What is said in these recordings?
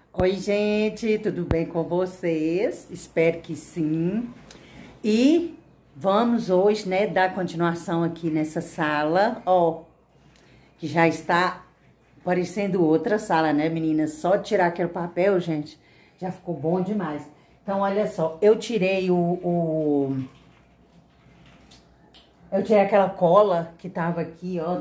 Oi, gente, tudo bem com vocês? Espero que sim. E vamos hoje, né, dar continuação aqui nessa sala, ó, que já está parecendo outra sala, né, meninas? Só tirar aquele papel, gente, já ficou bom demais. Então, olha só, eu tirei eu tirei aquela cola que tava aqui, ó,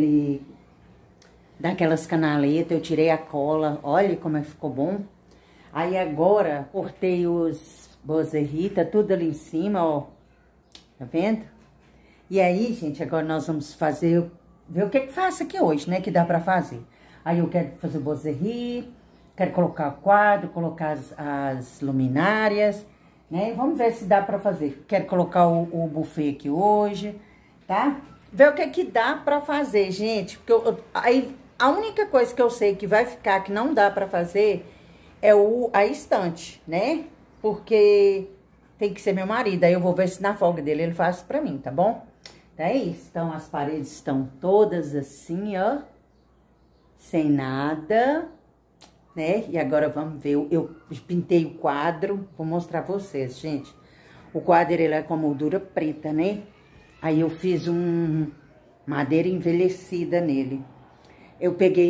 daquelas canaletas, eu tirei a cola, olha como é que ficou bom. Aí agora, cortei os bozerrita, tudo ali em cima, ó, tá vendo? E aí, gente, agora nós vamos fazer, ver o que que faço aqui hoje, né, que dá pra fazer. Aí eu quero fazer o bozerri, quero colocar o quadro, colocar as luminárias, né, vamos ver se dá pra fazer. Quero colocar o buffet aqui hoje, tá? Ver o que que dá pra fazer, gente, porque aí... A única coisa que eu sei que vai ficar, que não dá pra fazer, é a estante, né? Porque tem que ser meu marido. Aí eu vou ver se na folga dele ele faz pra mim, tá bom? Então é isso. Então as paredes estão todas assim, ó. Sem nada, né? E agora vamos ver. Eu pintei o quadro. Vou mostrar pra vocês, gente. O quadro, ele é com a moldura preta, né? Aí eu fiz madeira envelhecida nele. Eu peguei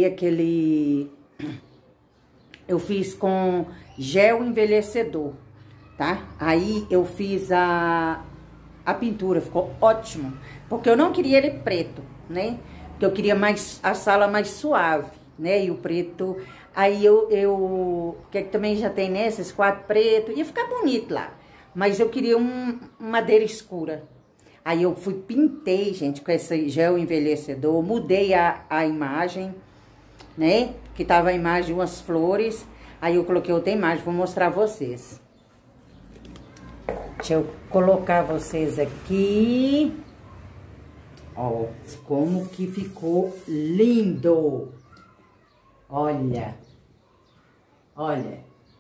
eu fiz com gel envelhecedor, tá? Aí eu fiz a pintura, ficou ótimo. Porque eu não queria ele preto, né? Porque eu queria a sala mais suave, né? E o preto, aí que também já tem, né? Esses quadros pretos, ia ficar bonito lá. Mas eu queria madeira escura. Aí eu pintei, gente, com esse gel envelhecedor, mudei a imagem, né? Que tava a imagem de umas flores. Aí eu coloquei outra imagem, vou mostrar a vocês. Deixa eu colocar vocês aqui. Ó, como que ficou lindo. Olha. Olha.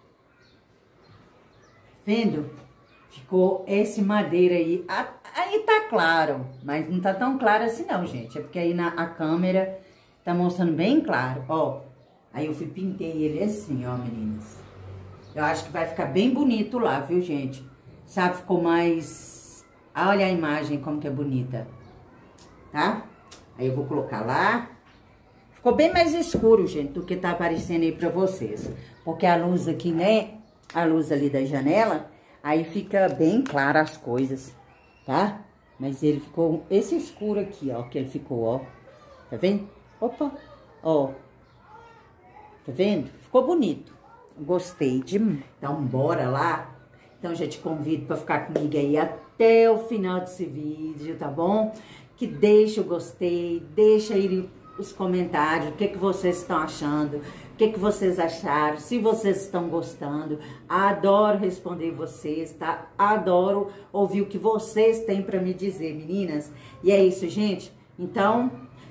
Vendo? Ficou esse madeira aí. Aí tá claro, mas não tá tão claro assim não, gente. É porque aí a câmera tá mostrando bem claro, ó. Aí eu pintei ele assim, ó, meninas. Eu acho que vai ficar bem bonito lá, viu, gente? Sabe, ficou mais... Olha a imagem como que é bonita, tá? Aí eu vou colocar lá. Ficou bem mais escuro, gente, do que tá aparecendo aí pra vocês. Porque a luz aqui, né? A luz ali da janela, aí fica bem clara as coisas. Tá? Mas ele ficou esse escuro aqui, ó, que ele ficou, ó. Tá vendo? Opa, ó. Tá vendo? Ficou bonito. Gostei demais. Então, bora lá. Então, já te convido pra ficar comigo aí até o final desse vídeo, tá bom? Que deixa o gostei, deixa aí os comentários, o que que vocês estão achando, o que que vocês acharam, se vocês estão gostando. Adoro responder vocês, tá? Adoro ouvir o que vocês têm pra me dizer, meninas. E é isso, gente. Então,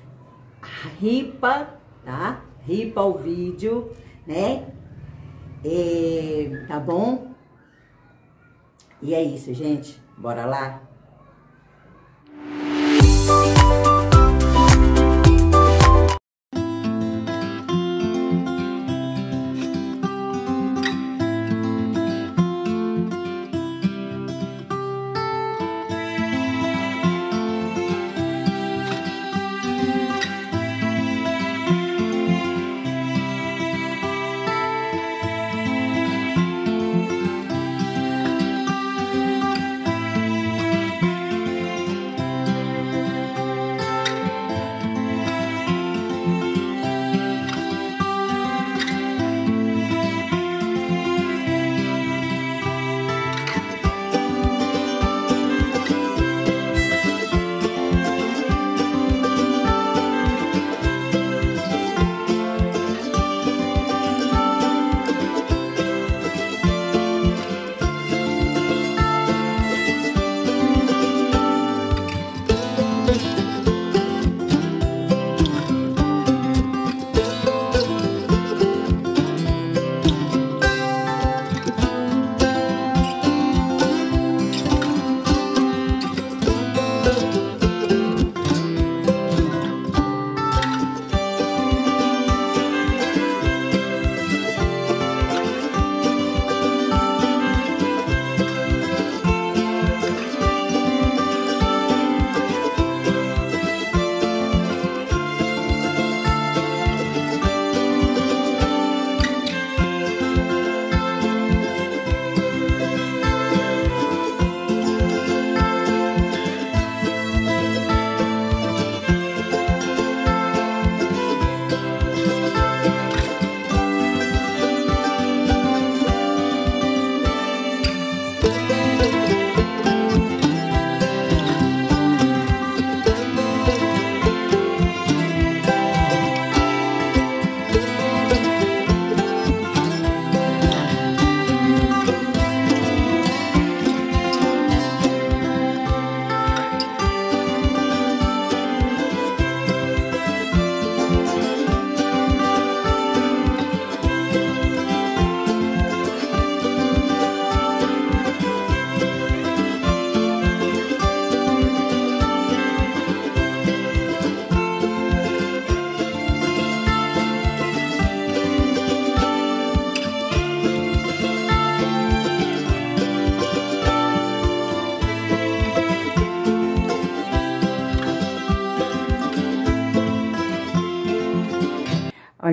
ripa, tá? Ripa o vídeo, né? Tá bom? E é isso, gente. Bora lá?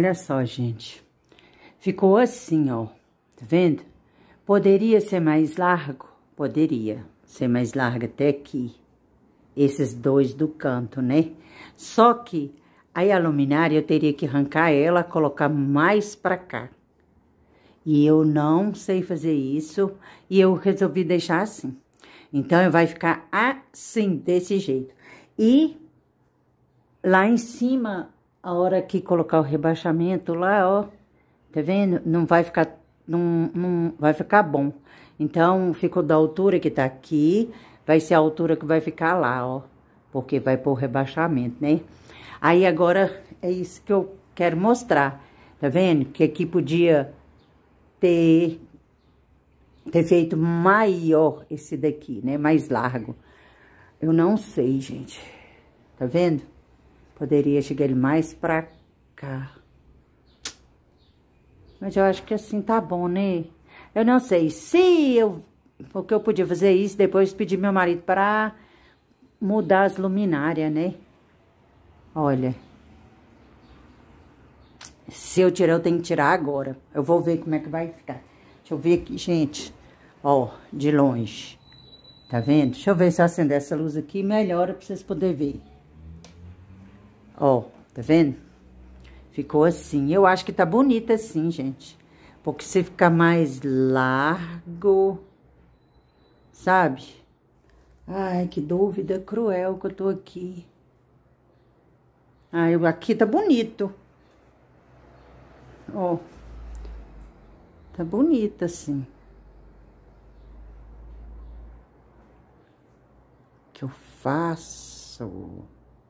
Olha só, gente. Ficou assim, ó. Tá vendo? Poderia ser mais largo? Poderia ser mais largo até aqui. Esses dois do canto, né? Só que aí a luminária eu teria que arrancar ela, colocar mais pra cá. E eu não sei fazer isso e eu resolvi deixar assim. Então, vai ficar assim, desse jeito. E lá em cima, a hora que colocar o rebaixamento lá, ó, tá vendo? Não vai ficar, não vai ficar bom. Então, ficou da altura que tá aqui, vai ser a altura que vai ficar lá, ó. Porque vai pôr o rebaixamento, né? Aí, agora, é isso que eu quero mostrar. Tá vendo? Que aqui podia ter feito maior esse daqui, né? Mais largo. Eu não sei, gente. Tá vendo? Poderia chegar ele mais pra cá. Mas eu acho que assim tá bom, né? Eu não sei se eu... Porque eu podia fazer isso, depois pedir meu marido para mudar as luminárias, né? Olha. Se eu tirar, eu tenho que tirar agora. Eu vou ver como é que vai ficar. Deixa eu ver aqui, gente. Ó, de longe. Tá vendo? Deixa eu ver se eu acender essa luz aqui, melhora pra vocês poderem ver. Ó, tá vendo? Ficou assim. Eu acho que tá bonita assim, gente. Porque se ficar mais largo, sabe? Ai, que dúvida cruel que eu tô aqui. Ai, aqui tá bonito. Ó. Tá bonita assim. O que eu faço?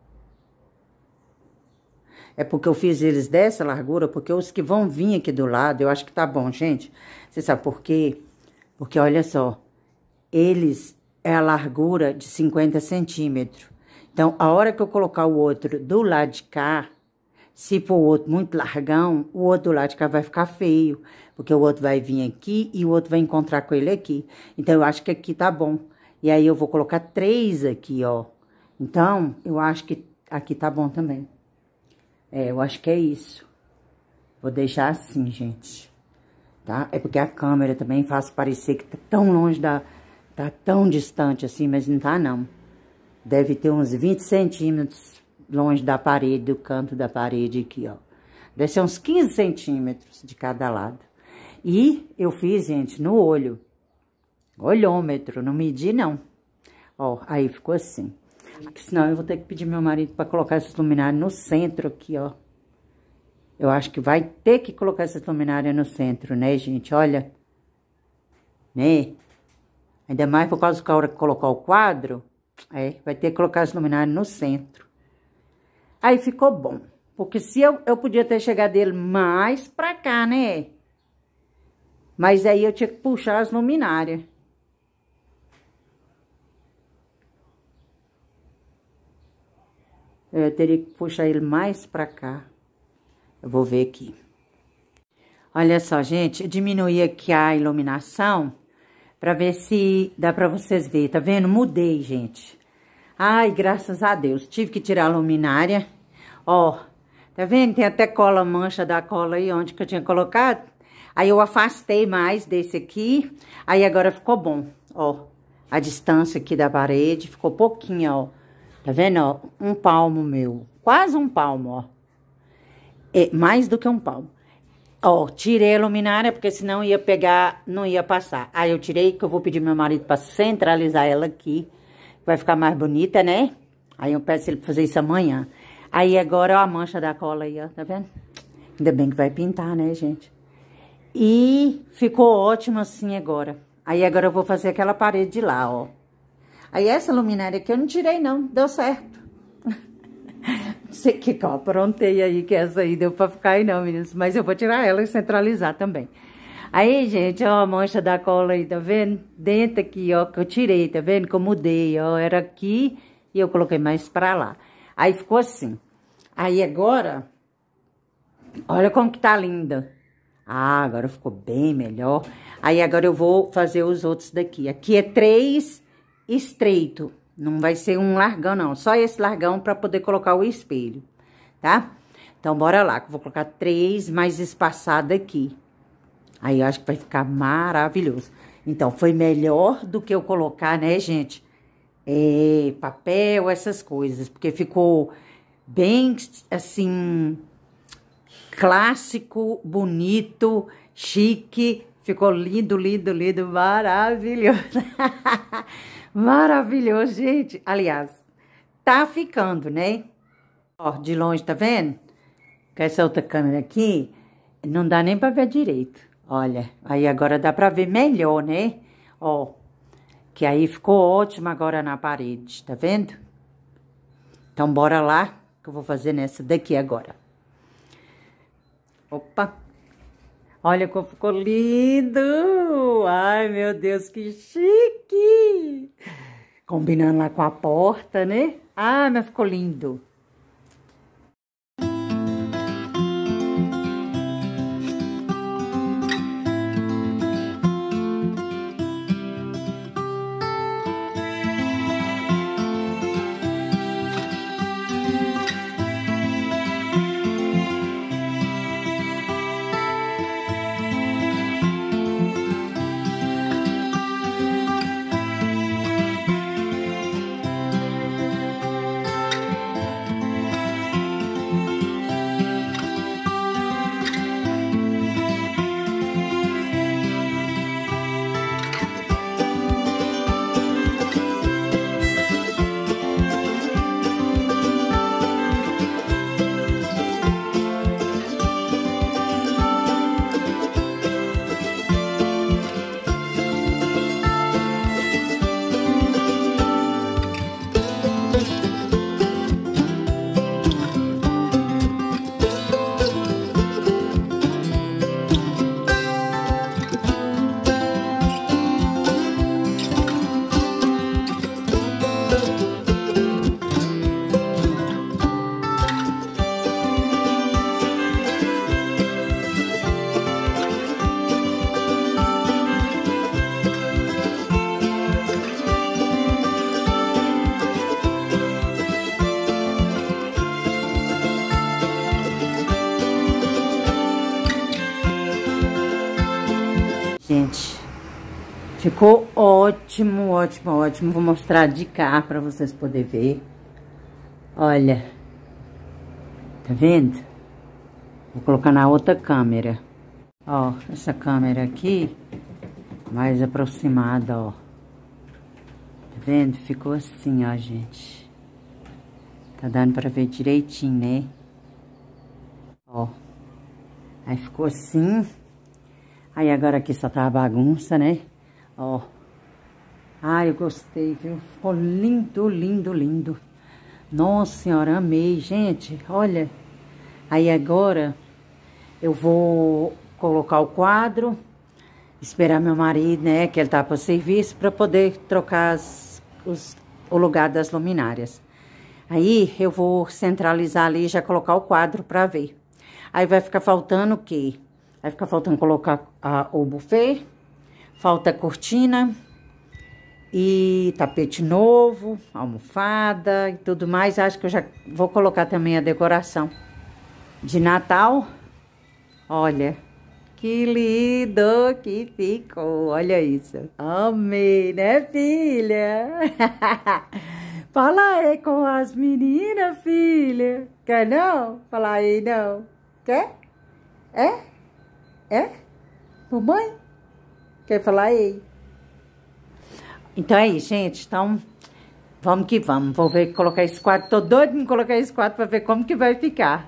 É porque eu fiz eles dessa largura, porque os que vão vir aqui do lado, eu acho que tá bom, gente. Você sabe por quê? Porque, olha só, eles é a largura de 50 centímetros. Então, a hora que eu colocar o outro do lado de cá, se for o outro muito largão, o outro do lado de cá vai ficar feio. Porque o outro vai vir aqui e o outro vai encontrar com ele aqui. Então, eu acho que aqui tá bom. E aí, eu vou colocar 3 aqui, ó. Então, eu acho que aqui tá bom também. É, eu acho que é isso. Vou deixar assim, gente. Tá? É porque a câmera também faz parecer que tá tão longe da... Tá tão distante assim, mas não tá, não. Deve ter uns 20 centímetros longe da parede, do canto da parede aqui, ó. Deve ser uns 15 centímetros de cada lado. E eu fiz, gente, no olho. Olhômetro, não medi, não. Ó, aí ficou assim. Porque senão eu vou ter que pedir meu marido pra colocar essas luminárias no centro aqui, ó. Eu acho que vai ter que colocar essas luminárias no centro, né, gente? Olha. Né? Ainda mais por causa que a hora que colocar o quadro, vai ter que colocar as luminárias no centro. Aí ficou bom. Porque se eu podia ter chegado ele mais pra cá, né? Mas aí eu tinha que puxar as luminárias. Eu teria que puxar ele mais pra cá. Eu vou ver aqui. Olha só, gente, eu diminuí aqui a iluminação pra ver se dá pra vocês verem. Tá vendo? Mudei, gente. Ai, graças a Deus. Tive que tirar a luminária. Ó, tá vendo? Tem até cola, mancha da cola aí onde que eu tinha colocado. Aí eu afastei mais desse aqui. Aí agora ficou bom, ó. A distância aqui da parede ficou pouquinho, ó. Tá vendo, ó? Um palmo meu. Quase um palmo, ó. É mais do que um palmo. Ó, tirei a luminária, porque senão ia pegar, não ia passar. Aí eu tirei, que eu vou pedir meu marido pra centralizar ela aqui. Vai ficar mais bonita, né? Aí eu peço ele pra fazer isso amanhã. Aí agora, ó, a mancha da cola aí, ó. Tá vendo? Ainda bem que vai pintar, né, gente? E ficou ótimo assim agora. Aí agora eu vou fazer aquela parede de lá, ó. Aí essa luminária aqui eu não tirei, não. Deu certo. Não sei o que eu aprontei aí, que essa aí deu pra ficar aí não, meninas. Mas eu vou tirar ela e centralizar também. Aí, gente, ó, a mancha da cola aí, tá vendo? Dentro aqui, ó, que eu tirei, tá vendo? Que eu mudei, ó. Era aqui e eu coloquei mais pra lá. Aí ficou assim. Aí agora, olha como que tá linda. Ah, agora ficou bem melhor. Aí agora eu vou fazer os outros daqui. Aqui é 3 estreito. Não vai ser um largão, não. Só esse largão pra poder colocar o espelho, tá? Então, bora lá, que eu vou colocar 3 mais espaçado aqui. Aí, eu acho que vai ficar maravilhoso. Então, foi melhor do que eu colocar, né, gente? Papel, essas coisas. Porque ficou bem, assim, clássico, bonito, chique. Ficou lindo, lindo, lindo, maravilhoso. Maravilhoso, gente. Aliás, tá ficando, né? Ó, de longe, tá vendo? Com essa outra câmera aqui, não dá nem pra ver direito. Olha, aí agora dá pra ver melhor, né? Ó, que aí ficou ótimo agora na parede, tá vendo? Então, bora lá, que eu vou fazer nessa daqui agora. Opa! Olha como ficou lindo! Ai, meu Deus, que chique! Combinando lá com a porta, né? Ah, mas ficou lindo! Gente, ficou ótimo, ótimo, ótimo. Vou mostrar de cá pra vocês poderem ver. Olha, tá vendo? Vou colocar na outra câmera. Ó, essa câmera aqui, mais aproximada, ó. Tá vendo? Ficou assim, ó, gente. Tá dando pra ver direitinho, né? Ó. Aí ficou assim. Aí agora aqui só tá a bagunça, né? Ó. Ai, eu gostei, viu? Ficou lindo, lindo, lindo. Nossa Senhora, amei, gente. Olha. Aí agora eu vou colocar o quadro, esperar meu marido, né? Que ele tá para serviço, para poder trocar o lugar das luminárias. Aí eu vou centralizar ali e já colocar o quadro para ver. Aí vai ficar faltando o quê? Vai ficar faltando colocar o buffet, falta cortina e tapete novo, almofada e tudo mais. Acho que eu já vou colocar também a decoração de Natal. Olha, que lindo que ficou, olha isso. Amei, né, filha? Fala aí com as meninas, filha. Quer não? Fala aí, não. Quer? É? É? Mamãe? Quer falar aí? Então é isso, gente. Então, vamos que vamos. Vou ver colocar esse quadro. Tô doido em colocar esse quadro pra ver como que vai ficar.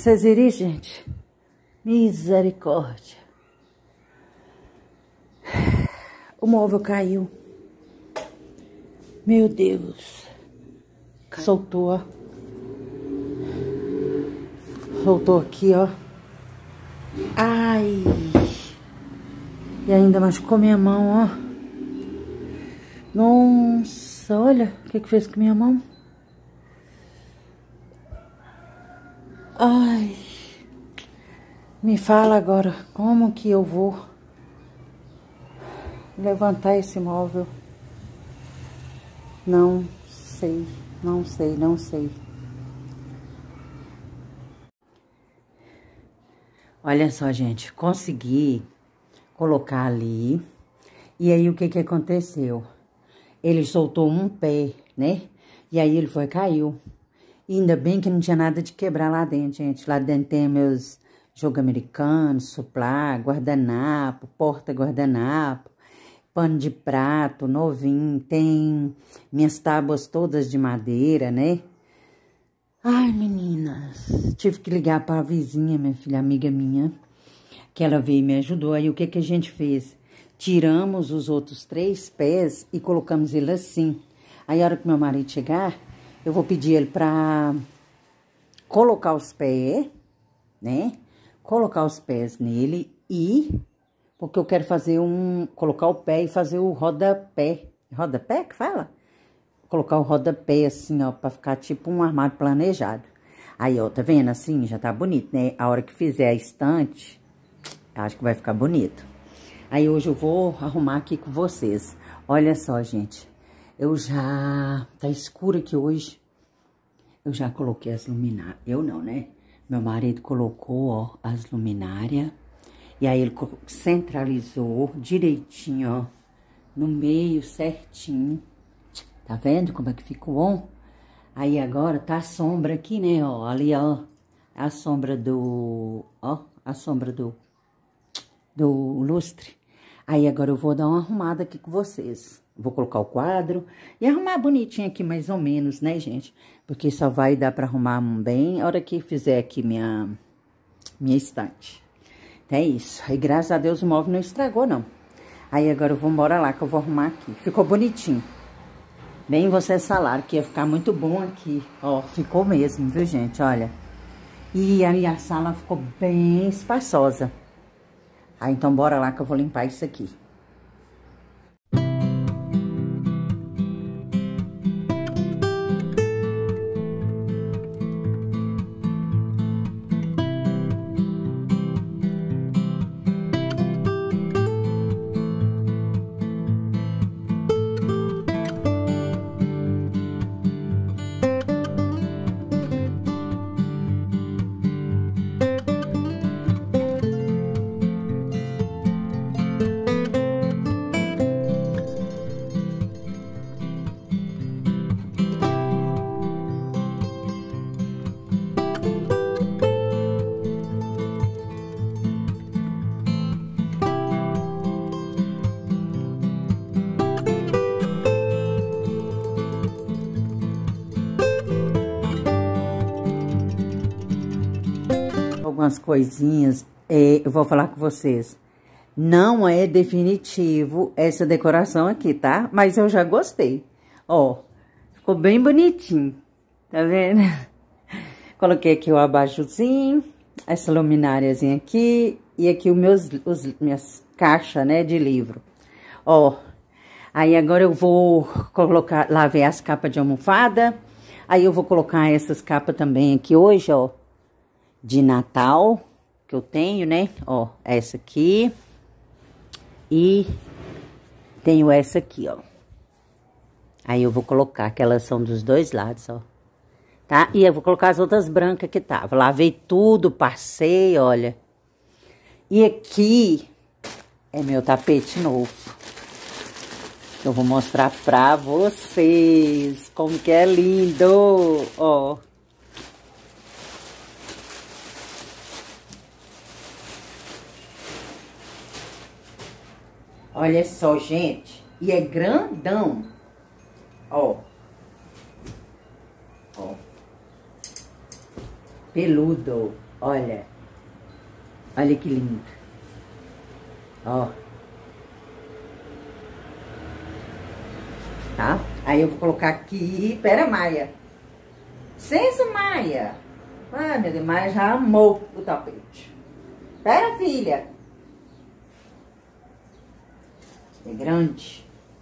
Vocês viram isso, gente? Misericórdia. O móvel caiu. Meu Deus. Soltou, ó. Soltou aqui, ó. Ai. E ainda machucou minha mão, ó. Nossa, olha o que fez com minha mão. Ai. Me fala agora, como que eu vou levantar esse móvel? Não sei, não sei, não sei. Olha só, gente, consegui colocar ali. E aí, o que que aconteceu? Ele soltou um pé, né? E aí, ele foi, caiu. E ainda bem que não tinha nada de quebrar lá dentro, gente. Lá dentro tem meus jogo americano, suplá, guardanapo, porta-guardanapo, pano de prato, novinho. Tem minhas tábuas todas de madeira, né? Ai, meninas, tive que ligar para a vizinha, minha filha, amiga minha, que ela veio e me ajudou. Aí, o que que a gente fez? Tiramos os outros 3 pés e colocamos ele assim. Aí, a hora que meu marido chegar, eu vou pedir ele para colocar os pés, né? Colocar os pés nele e... Porque eu quero fazer colocar o pé e fazer o rodapé. Rodapé que fala? Colocar o rodapé assim, ó, pra ficar tipo um armário planejado. Aí, ó, tá vendo assim? Já tá bonito, né? A hora que fizer a estante, acho que vai ficar bonito. Aí, hoje eu vou arrumar aqui com vocês. Olha só, gente. Tá escuro aqui hoje. Eu já coloquei as luminárias. Eu não, né? Meu marido colocou, ó, as luminárias. E aí, ele centralizou direitinho, ó, no meio, certinho. Tá vendo como é que ficou? Aí agora tá a sombra aqui, né, ó, ali, ó, a sombra do, ó, a sombra do lustre. Aí agora eu vou dar uma arrumada aqui com vocês. Vou colocar o quadro e arrumar bonitinho aqui mais ou menos, né, gente? Porque só vai dar pra arrumar bem a hora que fizer aqui minha estante. Então é isso. Aí graças a Deus o móvel não estragou, não. Aí agora eu vou embora lá que eu vou arrumar aqui. Ficou bonitinho. Bem, vocês falaram que ia ficar muito bom aqui. Ó, ficou mesmo, viu, gente? Olha. E aí a sala ficou bem espaçosa. Aí, então, bora lá que eu vou limpar isso aqui. Algumas coisinhas, eu vou falar com vocês. Não é definitivo essa decoração aqui, tá? Mas eu já gostei. Ó, ficou bem bonitinho, tá vendo? Coloquei aqui o abajuzinho, essa lumináriazinha aqui e aqui minhas caixas, né, de livro. Ó, aí agora eu vou colocar, lavei as capas de almofada. Aí eu vou colocar essas capas também aqui hoje, ó, de Natal, que eu tenho, né? Ó, essa aqui. E tenho essa aqui, ó. Aí eu vou colocar, que elas são dos 2 lados, ó. Tá? E eu vou colocar as outras brancas que tava. Lavei tudo, passei, olha. E aqui é meu tapete novo. Eu vou mostrar pra vocês como que é lindo, ó. Olha só, gente. E é grandão. Ó. Ó. Peludo. Olha. Olha que lindo. Ó. Tá? Aí eu vou colocar aqui. Pera, Maia. Licença, Maia. Ai, meu Deus, Maia já amou o tapete. Pera, filha. É grande.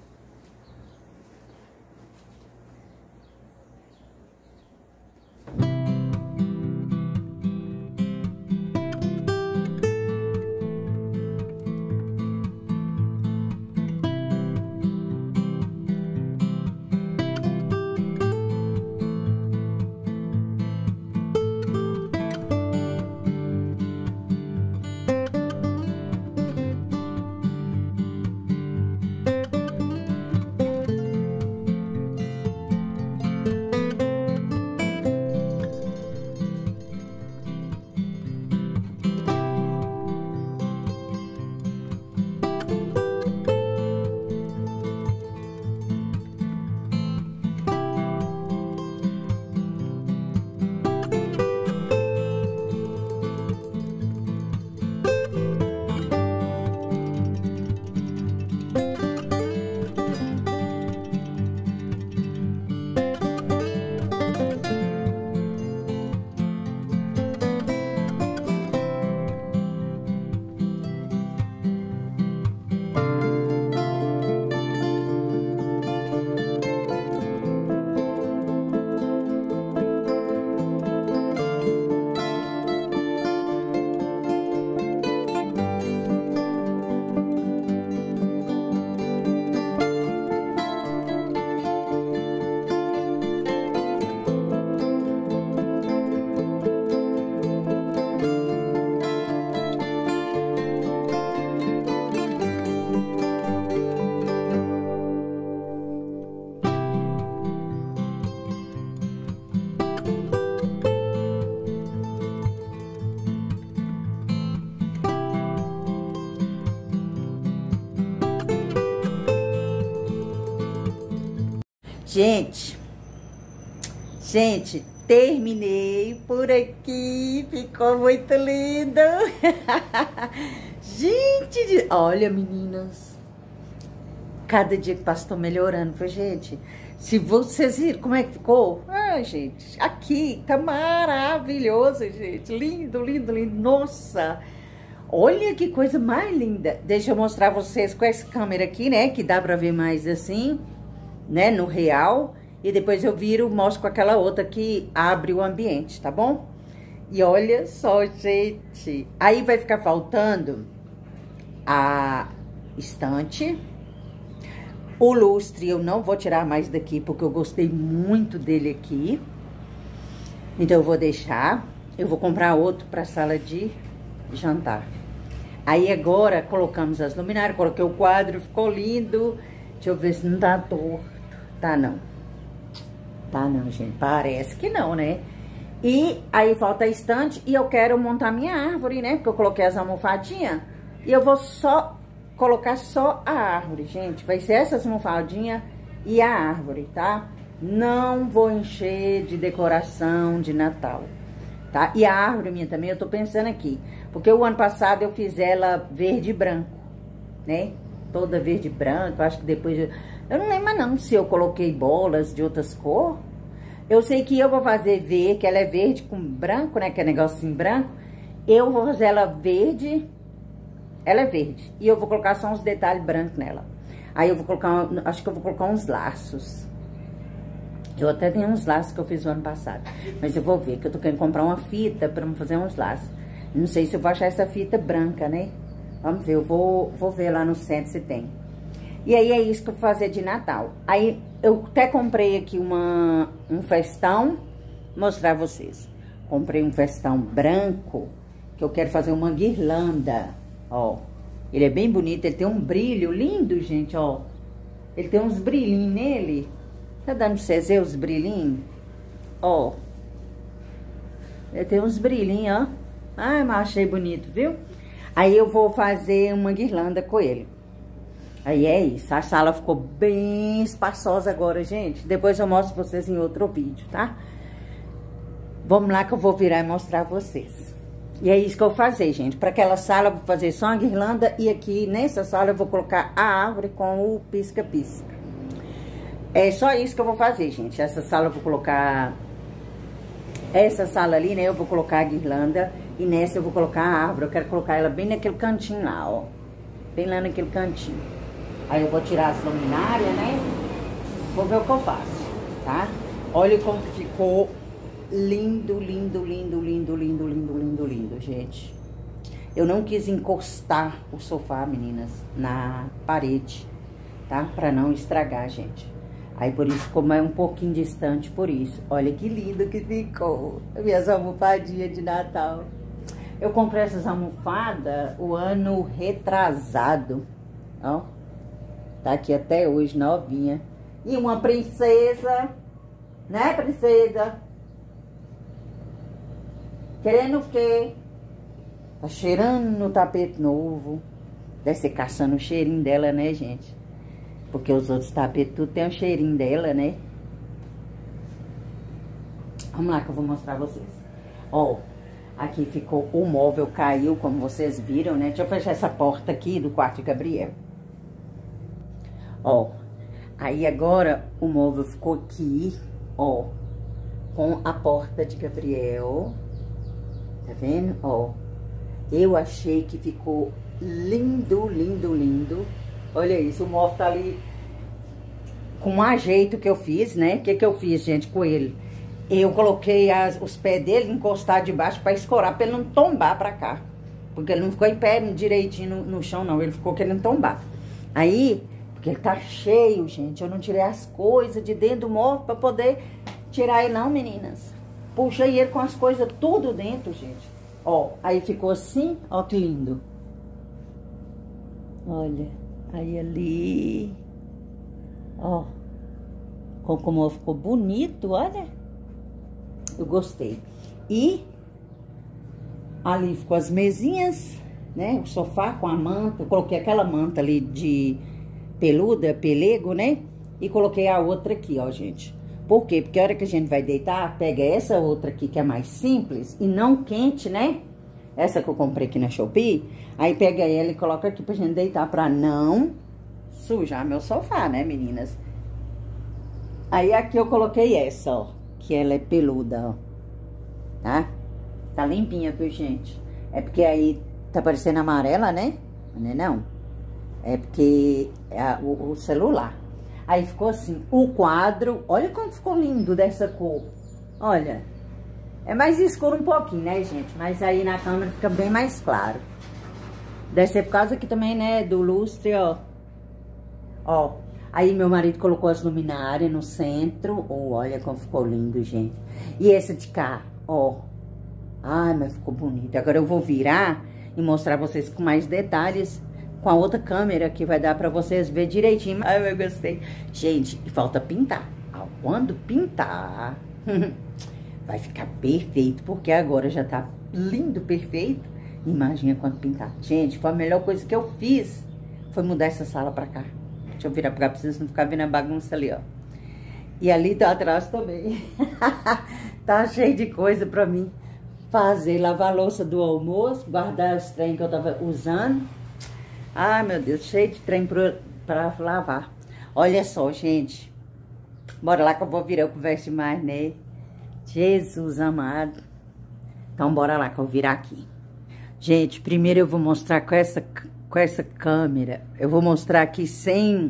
Gente, terminei por aqui, ficou muito lindo. Gente, olha, meninas, cada dia que passa tô melhorando, foi, gente. Se vocês viram como é que ficou, gente, aqui tá maravilhoso, gente, lindo, lindo, lindo, nossa. Olha que coisa mais linda. Deixa eu mostrar vocês com essa câmera aqui, né, que dá pra ver mais assim, né, no real. E depois eu viro, mostro com aquela outra que abre o ambiente, tá bom? E olha só, gente. Aí vai ficar faltando a estante. O lustre eu não vou tirar mais daqui, porque eu gostei muito dele aqui. Então eu vou deixar. Eu vou comprar outro pra sala de jantar. Aí agora colocamos as luminárias, coloquei o quadro, ficou lindo. Deixa eu ver se não tá torto. Tá não. Tá não, gente. Parece que não, né? E aí falta a estante e eu quero montar minha árvore, né? Porque eu coloquei as almofadinhas e eu vou só colocar só a árvore, gente. Vai ser essas almofadinhas e a árvore, tá? Não vou encher de decoração de Natal, tá? E a árvore minha também, eu tô pensando aqui. Porque o ano passado eu fiz ela verde e branco, né? Toda verde e branco, acho que depois... Eu não lembro não se eu coloquei bolas de outras cores. Eu sei que eu vou fazer ver que ela é verde com branco, né? Que é negocinho branco. Eu vou fazer ela verde. Ela é verde. E eu vou colocar só uns detalhes brancos nela. Aí eu vou colocar, acho que eu vou colocar uns laços. Eu até tenho uns laços que eu fiz o ano passado. Mas eu vou ver, que eu tô querendo comprar uma fita pra me fazer uns laços. Não sei se eu vou achar essa fita branca, né? Vamos ver, eu vou ver lá no centro se tem. E aí é isso que eu vou fazer de Natal. Aí eu até comprei aqui um festão, mostrar a vocês. Comprei um festão branco, que eu quero fazer uma guirlanda, ó. Ele é bem bonito, ele tem um brilho lindo, gente, ó. Ele tem uns brilhinhos nele. Tá dando pra vocês ver os brilhinhos? Ó. Ele tem uns brilhinhos, ó. Ai, mas achei bonito, viu? Aí eu vou fazer uma guirlanda com ele. Aí é isso, a sala ficou bem espaçosa agora, gente. Depois eu mostro pra vocês em outro vídeo, tá? Vamos lá que eu vou virar e mostrar a vocês. E é isso que eu vou fazer, gente. Para aquela sala eu vou fazer só uma guirlanda e aqui nessa sala eu vou colocar a árvore com o pisca-pisca. É só isso que eu vou fazer, gente. Essa sala eu vou colocar... Essa sala ali, né, eu vou colocar a guirlanda e nessa eu vou colocar a árvore. Eu quero colocar ela bem naquele cantinho lá, ó. Bem lá naquele cantinho. Aí eu vou tirar as luminárias, né? Vou ver o que eu faço, tá? Olha como que ficou lindo, lindo, lindo, lindo, lindo, lindo, lindo, lindo, gente. Eu não quis encostar o sofá, meninas, na parede, tá? Pra não estragar, gente. Aí, por isso, como é um pouquinho distante, por isso. Olha que lindo que ficou. Minhas almofadinhas de Natal. Eu comprei essas almofadas o ano retrasado. Ó. Tá aqui até hoje, novinha. E uma princesa. Né, princesa? Querendo o quê? Tá cheirando no tapete novo. Deve ser caçando o cheirinho dela, né, gente? Porque os outros tapetes tudo tem um cheirinho dela, né? Vamos lá que eu vou mostrar a vocês. Ó, aqui ficou o móvel, caiu, como vocês viram, né? Deixa eu fechar essa porta aqui do quarto de Gabriel. Ó, aí agora o móvel ficou aqui, ó, com a porta de Gabriel. Tá vendo? Ó, eu achei que ficou lindo, lindo, lindo. Olha isso, o móvel tá ali com um ajeito que eu fiz, né? O que eu fiz, gente, com ele? Eu coloquei os pés dele encostados debaixo pra escorar, pra ele não tombar pra cá. Porque ele não ficou em pé direitinho no chão, não. Ele ficou querendo tombar. Aí, porque ele tá cheio, gente. Eu não tirei as coisas de dentro do móvel pra poder tirar ele, não, meninas. Puxei ele com as coisas tudo dentro, gente. Ó, aí ficou assim, ó que lindo. Olha, aí ali, ó, como ficou bonito, olha. Eu gostei. E ali ficou as mesinhas, né, o sofá com a manta. Eu coloquei aquela manta ali de peluda, pelego, né, e coloquei a outra aqui, ó, gente. Por quê? Porque a hora que a gente vai deitar, pega essa outra aqui que é mais simples e não quente, né? Essa que eu comprei aqui na Shopee. Aí pega ela e coloca aqui pra gente deitar pra não sujar meu sofá, né, meninas? Aí aqui eu coloquei essa, ó, que ela é peluda, ó. Tá? Tá limpinha, viu, gente? É porque aí tá parecendo amarela, né? Não é não? É porque é o celular. Aí ficou assim, o quadro, olha como ficou lindo dessa cor. Olha, é mais escuro um pouquinho, né, gente? Mas aí na câmera fica bem mais claro. Deve ser por causa aqui também, né, do lustre, ó. Ó, aí meu marido colocou as luminárias no centro. Oh, olha como ficou lindo, gente. E essa de cá, ó. Ai, mas ficou bonito. Agora eu vou virar e mostrar pra vocês com mais detalhes, com a outra câmera, que vai dar pra vocês ver direitinho. Ai, eu gostei. Gente, e falta pintar. Quando pintar, vai ficar perfeito, porque agora já tá lindo, perfeito. Imagina quando pintar. Gente, foi a melhor coisa que eu fiz, foi mudar essa sala pra cá. Deixa eu virar pra cá, pra vocês não ficarem vendo a bagunça ali, ó. E ali tá atrás também. Tá cheio de coisa pra mim fazer. Lavar a louça do almoço, guardar os trem que eu tava usando. Ai, meu Deus, cheio de trem pra lavar. Olha só, gente. Bora lá que eu vou virar, eu converso mais, né? Jesus amado. Então, bora lá que eu vou virar aqui. Gente, primeiro eu vou mostrar com essa câmera. Eu vou mostrar aqui sem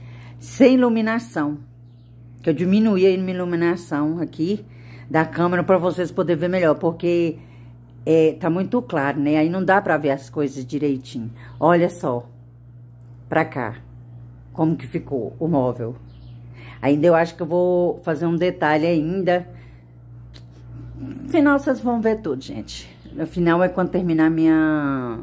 iluminação. Que eu diminuí a iluminação aqui da câmera pra vocês poderem ver melhor. Porque... tá muito claro, né? Aí não dá pra ver as coisas direitinho. Olha só. Pra cá. Como que ficou o móvel. Ainda eu acho que eu vou fazer um detalhe ainda. No final vocês vão ver tudo, gente. No final é quando terminar minha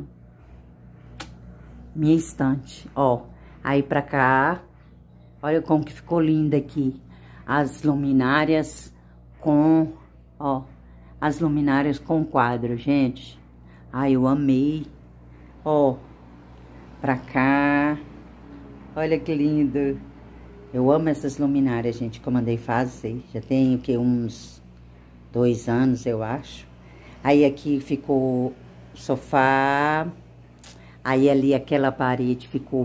estante. Ó. Aí pra cá. Olha como que ficou linda aqui. As luminárias com... Ó. As luminárias com quadro, gente. Ai, eu amei. Ó, pra cá. Olha que lindo. Eu amo essas luminárias, gente, que eu mandei fazer. Já tem, o quê? Uns 2 anos, eu acho. Aí aqui ficou o sofá. Aí ali aquela parede ficou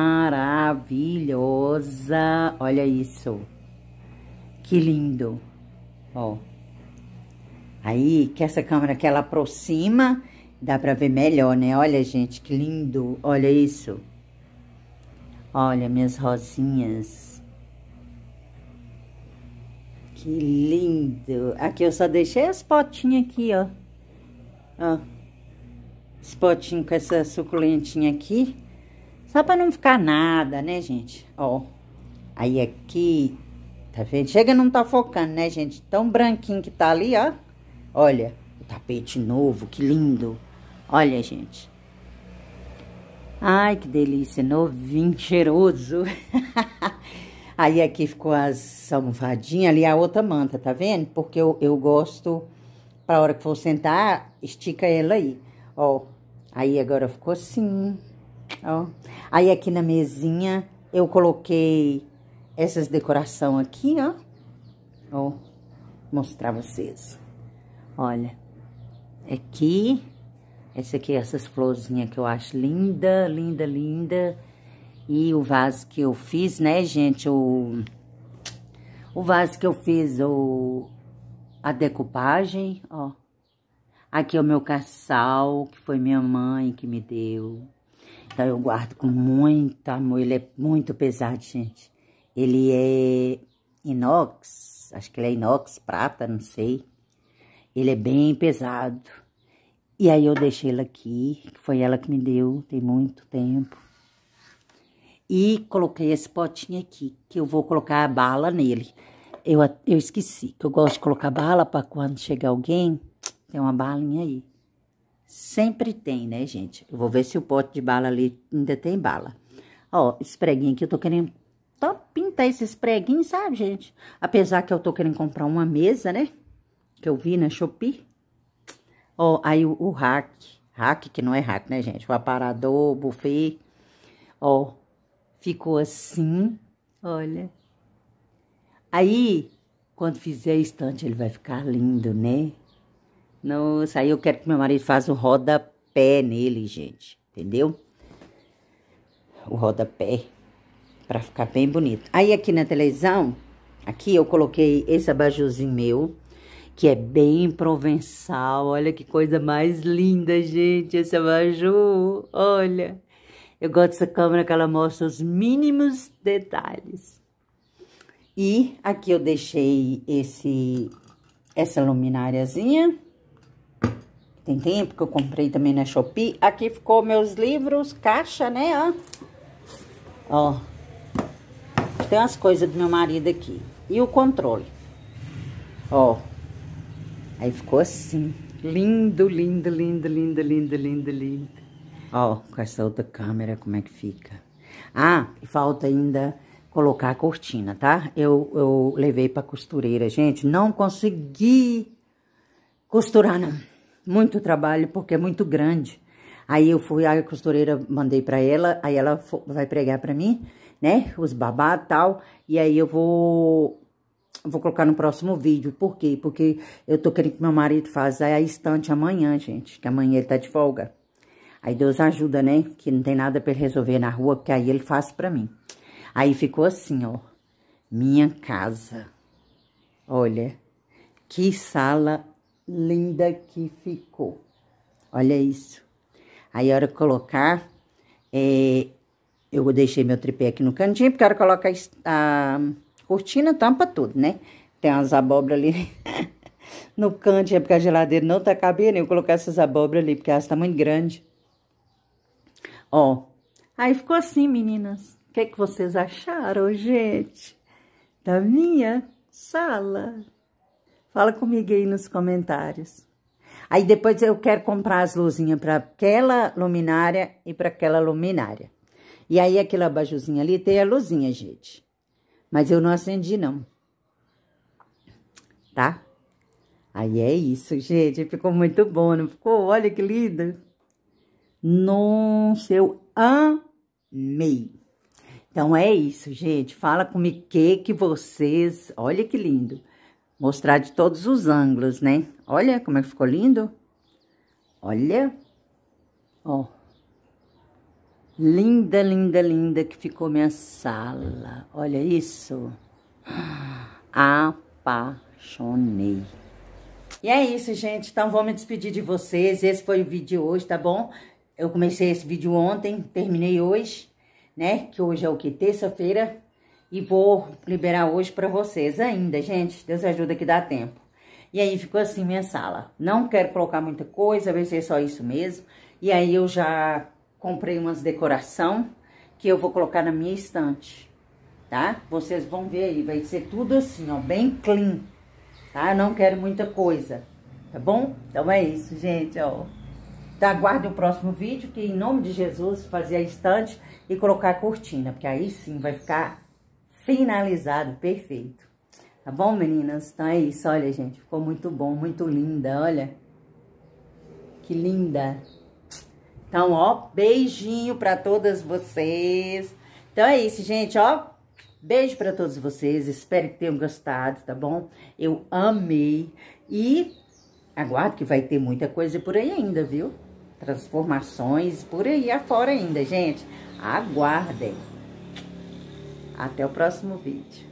maravilhosa. Olha isso. Que lindo. Ó. Aí que essa câmera que ela aproxima, dá pra ver melhor, né? Olha, gente, que lindo. Olha isso. Olha minhas rosinhas. Que lindo. Aqui eu só deixei as potinhas aqui, ó. Ó. Esse potinho com essa suculentinha aqui. Só pra não ficar nada, né, gente? Ó. Aí aqui, tá vendo? Chega, não tá focando, né, gente? Tão branquinho que tá ali, ó. Olha, o tapete novo, que lindo. Olha, gente. Ai, que delícia, novinho, cheiroso. Aí aqui ficou as almofadinhas, ali a outra manta, tá vendo? Porque eu gosto, pra hora que for sentar, estica ela aí. Ó, aí agora ficou assim, ó. Aí aqui na mesinha eu coloquei essas decoração aqui, ó. Ó, vou mostrar vocês. Olha, aqui, essa aqui, essas florzinhas que eu acho linda, linda, linda. E o vaso que eu fiz, né, gente, o vaso que eu fiz, a decupagem, ó. Aqui é o meu caçal, que foi minha mãe que me deu. Então, eu guardo com muito amor. Ele é muito pesado, gente. Ele é inox, acho que ele é inox, prata, não sei. Ele é bem pesado. E aí, eu deixei ele aqui, que foi ela que me deu, tem muito tempo. E coloquei esse potinho aqui, que eu vou colocar a bala nele. Eu esqueci, que eu gosto de colocar bala para quando chegar alguém, tem uma balinha aí. Sempre tem, né, gente? Eu vou ver se o pote de bala ali ainda tem bala. Ó, esse preguinho aqui, eu tô querendo pintar esses preguinhos, sabe, gente? Apesar que eu tô querendo comprar uma mesa, né? Que eu vi na Shopee. Ó, aí o rack, que não é rack, né, gente? O aparador, o buffet, ó. Ficou assim, olha. Aí, quando fizer a estante, ele vai ficar lindo, né? Nossa, aí eu quero que meu marido faça o rodapé nele, gente. Entendeu? O rodapé, pra ficar bem bonito. Aí, aqui na televisão, aqui eu coloquei esse abajurzinho meu, que é bem provençal. Olha que coisa mais linda, gente, esse abajur. Olha. Eu gosto dessa câmera que ela mostra os mínimos detalhes. E aqui eu deixei essa lumináriazinha. Tem tempo que eu comprei também na Shopee. Aqui ficou meus livros, caixa, né, ó. Ó. Tem umas coisas do meu marido aqui. E o controle. Ó. Aí ficou assim. Lindo, lindo, lindo, lindo, lindo, lindo, lindo. Ó, com essa outra câmera, como é que fica. Ah, e falta ainda colocar a cortina, tá? Eu levei pra costureira, gente. Não consegui costurar, não. Muito trabalho, porque é muito grande. Aí eu fui, a costureira, mandei pra ela, aí ela vai pregar pra mim, né? Os babados e tal. E aí eu vou colocar no próximo vídeo. Por quê? Porque eu tô querendo que meu marido faça a estante amanhã, gente. Que amanhã ele tá de folga. Aí Deus ajuda, né? Que não tem nada pra ele resolver na rua, porque aí ele faz pra mim. Aí ficou assim, ó. Minha casa. Olha, que sala linda que ficou. Olha isso. Aí, a hora de colocar, eu deixei meu tripé aqui no cantinho, porque a hora que coloca a cortina, tampa tudo, né? Tem umas abóboras ali no canto, é porque a geladeira não tá cabendo. Eu colocar essas abóboras ali, porque elas tá muito grandes. Ó, aí ficou assim, meninas. O que vocês acharam, gente? Da minha sala? Fala comigo aí nos comentários. Aí depois eu quero comprar as luzinhas para aquela luminária e para aquela luminária. E aí aquele abajurzinho ali tem a luzinha, gente. Mas eu não acendi, não. Tá? Aí é isso, gente. Ficou muito bom, não ficou? Olha que lindo. Nossa, eu amei. Então, é isso, gente. Fala comigo que vocês... Olha que lindo. Mostrar de todos os ângulos, né? Olha como é que ficou lindo. Olha, ó. Linda, linda, linda que ficou minha sala. Olha isso. Apaixonei. E é isso, gente. Então, vou me despedir de vocês. Esse foi o vídeo de hoje, tá bom? Eu comecei esse vídeo ontem, terminei hoje, né? Que hoje é o quê? Terça-feira. E vou liberar hoje pra vocês ainda, gente. Deus ajuda que dá tempo. E aí, ficou assim minha sala. Não quero colocar muita coisa, vai ser só isso mesmo. E aí, eu já comprei umas decoração que eu vou colocar na minha estante, tá? Vocês vão ver aí, vai ser tudo assim, ó, bem clean, tá? Não quero muita coisa, tá bom? Então é isso, gente, ó. Então aguardem o próximo vídeo, que em nome de Jesus, fazer a estante e colocar a cortina, porque aí sim vai ficar finalizado, perfeito. Tá bom, meninas? Então é isso, olha, gente, ficou muito bom, muito linda, olha. Que linda. Então, ó, beijinho pra todas vocês. Então é isso, gente, ó. Beijo pra todos vocês. Espero que tenham gostado, tá bom? Eu amei. E aguardo que vai ter muita coisa por aí ainda, viu? Transformações por aí afora ainda, gente. Aguardem. Até o próximo vídeo.